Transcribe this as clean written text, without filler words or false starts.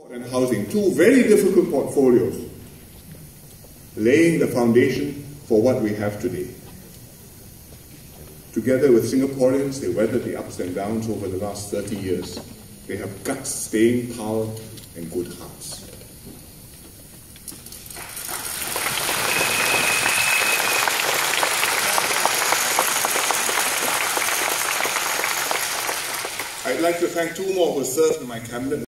and housing, two very difficult portfolios, laying the foundation for what we have today. Together with Singaporeans, they weathered the ups and downs over the last 30 years. They have guts, staying power, and good hearts. I'd like to thank two more who served in my cabinet.